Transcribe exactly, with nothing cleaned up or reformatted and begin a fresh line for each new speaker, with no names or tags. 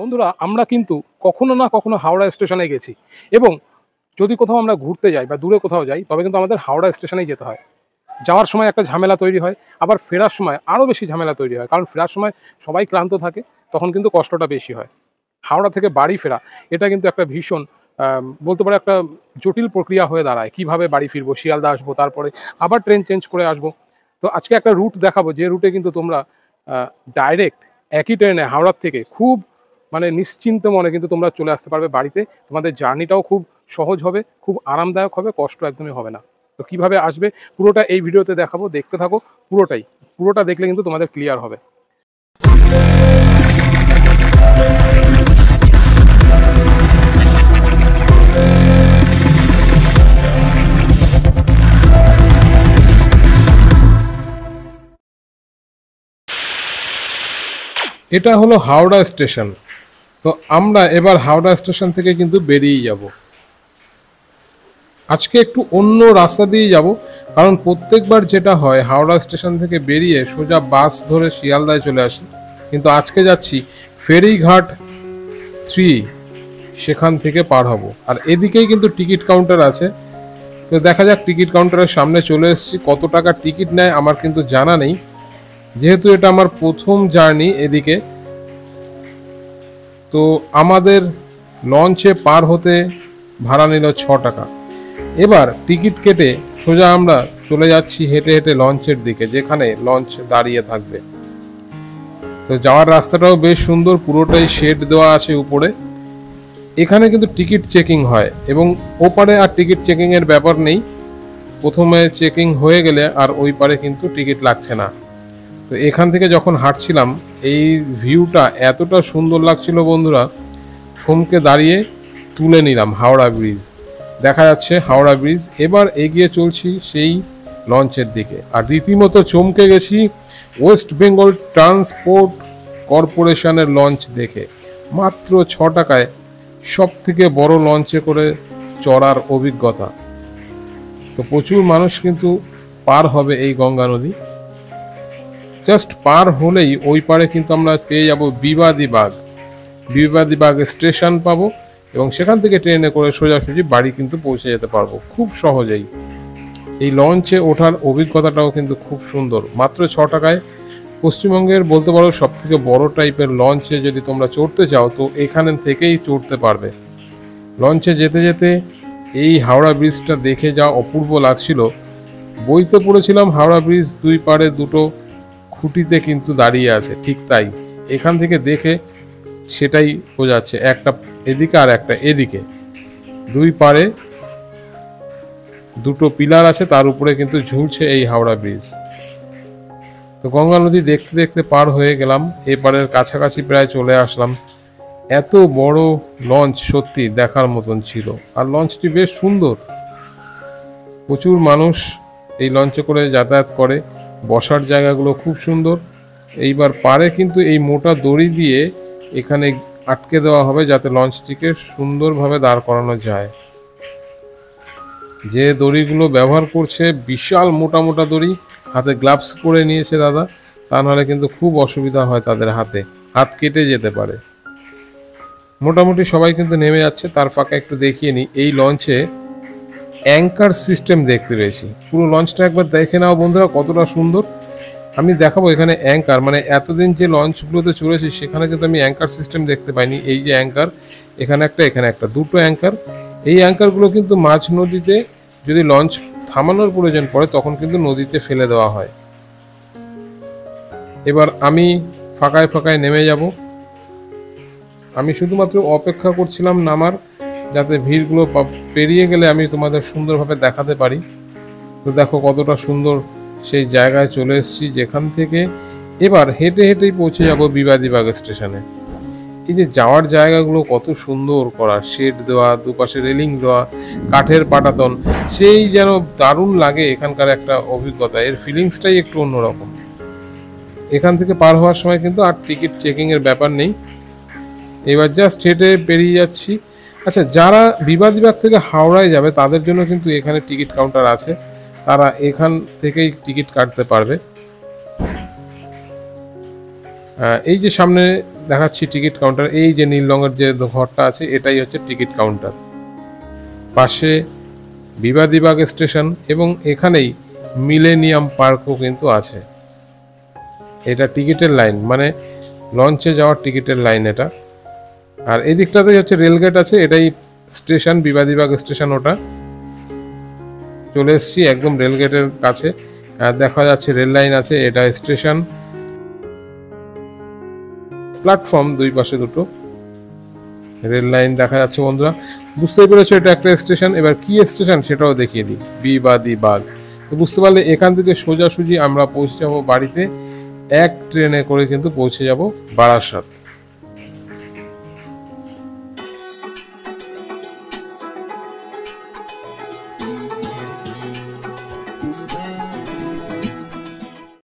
বন্ধুরা আমরা কিন্তু কখনো না কখনো হাওড়া স্টেশনে গেছি এবং যদি কোথাও আমরা ঘুরতে যাই বা দূরে কোথাও যাই তবে কিন্তু আমাদের হাওড়া স্টেশনেই যেতে হয়। যাওয়ার সময় একটা ঝামেলা তৈরি হয়, আবার ফেরার সময় আরও বেশি ঝামেলা তৈরি হয়, কারণ ফেরার সময় সবাই ক্লান্ত থাকে, তখন কিন্তু কষ্টটা বেশি হয়। হাওড়া থেকে বাড়ি ফেরা এটা কিন্তু একটা ভীষণ বলতে পারে একটা জটিল প্রক্রিয়া হয়ে দাঁড়ায়। কিভাবে বাড়ি ফিরবো, শিয়ালদা আসবো, তারপরে আবার ট্রেন চেঞ্জ করে আসবো। তো আজকে একটা রুট দেখাবো যে রুটে কিন্তু তোমরা ডাইরেক্ট একই ট্রেনে হাওড়ার থেকে খুব মানে নিশ্চিন্ত মনে কিন্তু তোমরা চলে আসতে পারবে বাড়িতে। তোমাদের জার্নিটাও খুব সহজ হবে, খুব আরামদায়ক হবে, কষ্ট একদমই হবে না। তো কিভাবে আসবে পুরোটা এই ভিডিওতে দেখাবো, দেখতে থাকো পুরোটাই। পুরোটা দেখলে কিন্তু তোমাদের ক্লিয়ার হবে। এটা হলো হাওড়া স্টেশন। তো আমরা এবার হাওড়া স্টেশন থেকে কিন্তু বেরিয়ে যাব। আজকে একটু অন্য রাস্তা দিয়ে যাব, কারণ প্রত্যেকবার যেটা হয় হাওড়া স্টেশন থেকে বেরিয়ে সোজা বাস ধরে শিয়ালদায় চলে আসি, কিন্তু আজকে যাচ্ছি ফেরিঘাট থ্রি, সেখান থেকে পার হব। আর এদিকেই কিন্তু টিকিট কাউন্টার আছে। তো দেখা যাক, টিকিট কাউন্টারের সামনে চলে এসেছি। কত টাকা টিকিট নেয় আমার কিন্তু জানা নেই, যেহেতু এটা আমার প্রথম জার্নি এদিকে। তো আমাদের লঞ্চে পার হতে ভাড়া নিল ছ টাকা। এবার টিকিট কেটে সোজা আমরা চলে যাচ্ছি হেঁটে হেঁটে লঞ্চের দিকে, যেখানে লঞ্চ দাঁড়িয়ে থাকবে। তো যাওয়ার রাস্তাটাও বেশ সুন্দর, পুরোটাই শেড দেওয়া আছে উপরে। এখানে কিন্তু টিকিট চেকিং হয় এবং ওপারে আর টিকিট চেকিং এর ব্যাপার নেই। প্রথমে চেকিং হয়ে গেলে আর ওই পারে কিন্তু টিকিট লাগছে না। তো এখান থেকে যখন হাঁটছিলাম এই ভিউটা এতটা সুন্দর লাগছিল বন্ধুরা, থমকে দাঁড়িয়ে তুলে নিলাম হাওড়া ব্রিজ। দেখা যাচ্ছে হাওড়া ব্রিজ। এবার এগিয়ে চলছি সেই লঞ্চের দিকে, আর রীতিমতো চমকে গেছি ওয়েস্ট বেঙ্গল ট্রান্সপোর্ট কর্পোরেশনের লঞ্চ দেখে। মাত্র ছ টাকায় সব থেকে বড় লঞ্চে করে চড়ার অভিজ্ঞতা। তো প্রচুর মানুষ কিন্তু পার হবে এই গঙ্গা নদী। জাস্ট পার হলেই ওই পারে কিন্তু আমরা পেয়ে যাব বিবাদীবাগ। বিবাদীবাগ স্টেশন পাবো এবং সেখান থেকে ট্রেনে করে সোজাসুজি বাড়ি কিন্তু পৌঁছে যেতে পারবো খুব সহজেই। এই লঞ্চে ওঠার অভিজ্ঞতাটাও কিন্তু খুব সুন্দর। মাত্র ছ টাকায় পশ্চিমবঙ্গের বলতে পারো সব থেকে বড় টাইপের লঞ্চে যদি তোমরা চড়তে চাও তো এখানে থেকেই চড়তে পারবে। লঞ্চে যেতে যেতে এই হাওড়া ব্রিজটা দেখে যা অপূর্ব লাগছিল। বইতে পড়েছিলাম হাওড়া ব্রিজ দুই পারে দুটো খুঁটিতে কিন্তু দাঁড়িয়ে আছে, ঠিক তাই এখান থেকে দেখে সেটাই বোঝাচ্ছে। একটা এদিকে আর একটা এদিকে, দুই পারে দুটো পিলার আছে, তার উপরে কিন্তু ঝুলছে এই হাওড়া ব্রিজ। তো গঙ্গা নদী দেখতে দেখতে পার হয়ে গেলাম, এপারের কাছাকাছি প্রায় চলে আসলাম। এত বড় লঞ্চ সত্যি দেখার মতন ছিল, আর লঞ্চটি বেশ সুন্দর। প্রচুর মানুষ এই লঞ্চে করে যাতায়াত করে, বসার জায়গাগুলো খুব সুন্দর। এইবার পারে কিন্তু এই মোটা দড়ি দিয়ে এখানে আটকে দেওয়া হবে যাতে লঞ্চটিকে সুন্দরভাবে দাঁড় করানো যায়। যে দড়িগুলো ব্যবহার করছে বিশাল মোটা মোটা দড়ি, হাতে গ্লাভস পরে নিয়েছে দাদা, তা নাহলে কিন্তু খুব অসুবিধা হয় তাদের, হাতে হাত কেটে যেতে পারে। মোটামুটি সবাই কিন্তু নেমে যাচ্ছে। তার ফাঁকে একটু দেখিয়ে নিই, এই লঞ্চে অ্যাঙ্কার সিস্টেম দেখতে পেয়েছি। পুরো লঞ্চটা একবার দেখে নাও বন্ধুরা কতটা সুন্দর। আমি দেখাবো এখানে অ্যাঙ্কার, মানে এতদিন যে লঞ্চগুলোতে চলেছি সেখানে কিন্তু আমি অ্যাঙ্কার সিস্টেম দেখতে পাইনি। এই যে অ্যাঙ্কার, এখানে একটা এখানে একটা, দুটো অ্যাঙ্কার। এই অ্যাঙ্কারগুলো কিন্তু মাঝ নদীতে যদি লঞ্চ থামানোর প্রয়োজন পড়ে তখন কিন্তু নদীতে ফেলে দেওয়া হয়। এবার আমি ফাঁকায় ফাঁকায় নেমে যাব। আমি শুধুমাত্র অপেক্ষা করছিলাম নামার, যাতে ভিড়গুলো পেরিয়ে গেলে আমি তোমাদের সুন্দরভাবে দেখাতে পারি। তো দেখো কতটা সুন্দর সেই জায়গায় চলে এসেছি, যেখান থেকে এবার হেঁটে হেঁটেই পৌঁছে যাব বিবাদীবাগ স্টেশনে। এই যে যাওয়ার জায়গাগুলো কত সুন্দর করা, শেড দেওয়া, দুপাশে রেলিং দেওয়া, কাঠের পাটাতন, সেই যেন দারুণ লাগে এখানকার একটা অভিজ্ঞতা। এর ফিলিংসটাই একটু অন্যরকম। এখান থেকে পার হওয়ার সময় কিন্তু আর টিকিট চেকিং এর ব্যাপার নেই। এবার জাস্ট হেঁটে পেরিয়ে যাচ্ছি। আচ্ছা, যারা বিবাদীবাগ থেকে হাওড়ায় যাবে তাদের জন্য কিন্তু এখানে টিকিট কাউন্টার আছে, তারা এখান থেকেই টিকিট কাটতে পারবে। এই যে সামনে দেখাচ্ছি টিকিট কাউন্টার। এই যে নীল রঙের যে ঘরটা আছে এটাই হচ্ছে টিকিট কাউন্টার। পাশে বিবাদীবাগ স্টেশন এবং এখানেই মিলেনিয়াম পার্কও কিন্তু আছে। এটা টিকিটের লাইন, মানে লঞ্চে যাওয়ার টিকিটের লাইন এটা। আর এই দিকটাতেই হচ্ছে রেলগেট আছে, এটাই স্টেশন, বিবাদীবাগ স্টেশন। ওটা চলে এসেছি একদম রেলগেটের কাছে। আর দেখা যাচ্ছে রেল লাইন আছে, এটা স্টেশন। প্ল্যাটফর্ম দুই পাশে দুটো, রেল লাইন দেখা যাচ্ছে বন্ধুরা। বুঝতেই পেরেছো এটা একটা স্টেশন। এবার কি স্টেশন সেটাও দেখিয়ে দিই, বিবাদীবাগ। তো বুঝতে পারলে এখান থেকে সোজাসুজি আমরা পৌঁছে যাবো বাড়িতে। এক ট্রেনে করে কিন্তু পৌঁছে যাব বারাসাত।